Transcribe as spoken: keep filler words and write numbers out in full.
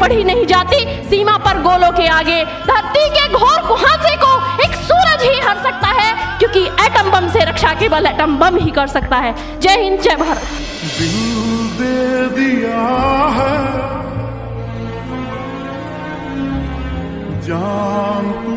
बढ़ी नहीं जाती सीमा पर गोलों के आगे। धरती के घोर कुहासे को एक सूरज ही हर सकता है, क्योंकि एटम बम से रक्षा केवल एटम बम ही कर सकता है। जय हिंद, जय भारत। दिल दे दिया है जान